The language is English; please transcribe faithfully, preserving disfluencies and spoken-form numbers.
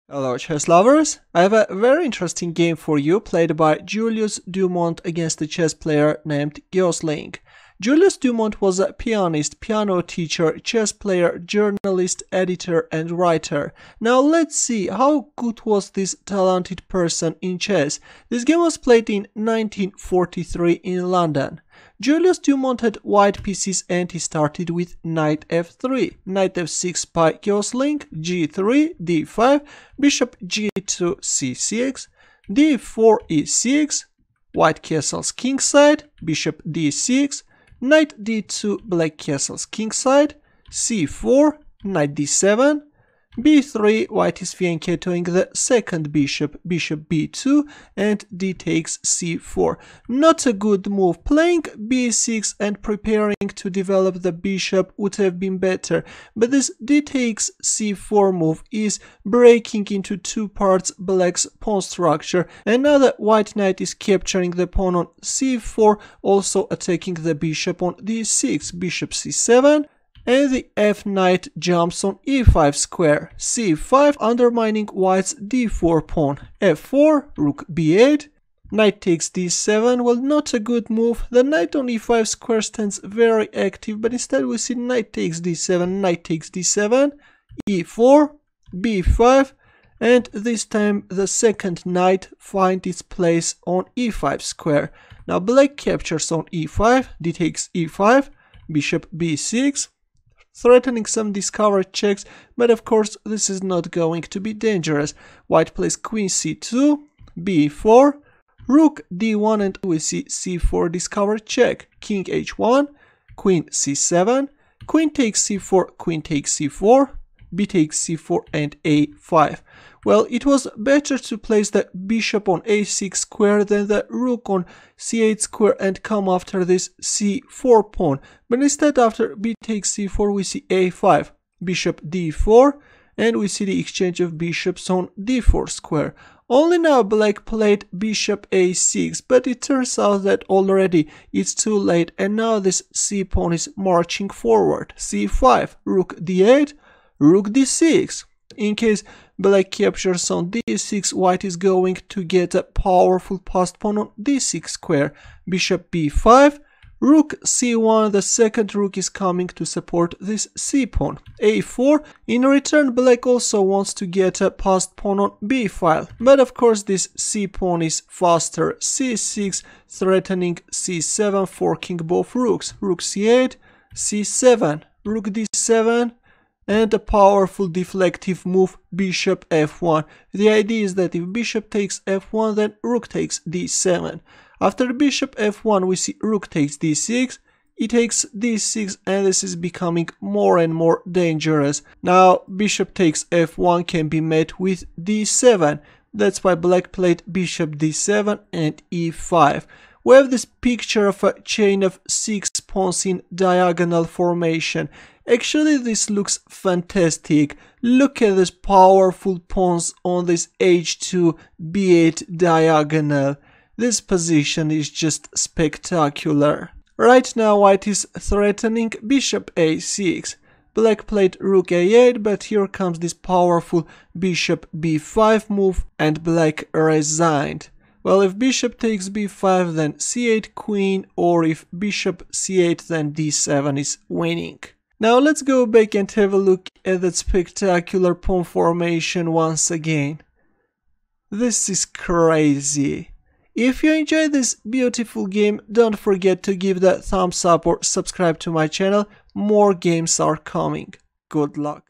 Hello chess lovers, I have a very interesting game for you played by Julius Mont against a chess player named Gosling. Julius Mont was a pianist, piano teacher, chess player, journalist, editor and writer. Now let's see how good was this talented person in chess. This game was played in nineteen forty-three in London. Julius Mont had white pieces and he started with knight f three, knight f six by Gosling, g three, d five, bishop g two, c six, d four, e six, white castles kingside, bishop d six, knight d two, black castles kingside, c four, knight d seven, b three, white is fianchettoing the second bishop, bishop b two, and d takes c four. Not a good move. Playing b six and preparing to develop the bishop would have been better, but this d takes c four move is breaking into two parts black's pawn structure, and now the white knight is capturing the pawn on c four, also attacking the bishop on d six, bishop c seven, and the f knight jumps on e five square, c five undermining white's d four pawn, f four, rook b eight, knight takes d seven. Well, not a good move. The knight on e five square stands very active, but instead we see knight takes d seven, knight takes d seven, e four, b five, and this time the second knight finds its place on e five square. Now black captures on e five, d takes e five, bishop b six, threatening some discovered checks, but of course this is not going to be dangerous. White plays queen c two, b four, rook d one, and we see c four discovered check, king h one, queen c seven, queen takes c four, queen takes c four, b takes c four, and a five. Well, it was better to place the bishop on a six square than the rook on c eight square and come after this c four pawn, but instead after b takes c four we see a five, bishop d four, and we see the exchange of bishops on d four square. Only now black played bishop a six, but it turns out that already it's too late, and now this c pawn is marching forward, c five, rook d eight, rook d six. In case black captures on d six, white is going to get a powerful passed pawn on d six square, bishop b five, rook c one, the second rook is coming to support this c pawn, a four. In return, black also wants to get a passed pawn on b file, but of course this c pawn is faster, c six, threatening c seven, forking both rooks, rook c eight, c seven, rook d seven, and a powerful deflective move, bishop f one. The idea is that if bishop takes f one, then rook takes d seven. After bishop f one, we see rook takes d six, e takes d six, and this is becoming more and more dangerous. Now bishop takes f one can be met with d seven. That's why black played bishop d seven and e five. We have this picture of a chain of six pawns in diagonal formation. Actually, this looks fantastic. Look at these powerful pawns on this h two, b eight diagonal. This position is just spectacular. Right now white is threatening bishop a six. Black played rook a eight, but here comes this powerful bishop b five move and black resigned. Well, if bishop takes b five, then c eight queen, or if bishop c eight, then d seven is winning. Now let's go back and have a look at that spectacular pawn formation once again. This is crazy. If you enjoyed this beautiful game, don't forget to give that thumbs up or subscribe to my channel. More games are coming. Good luck.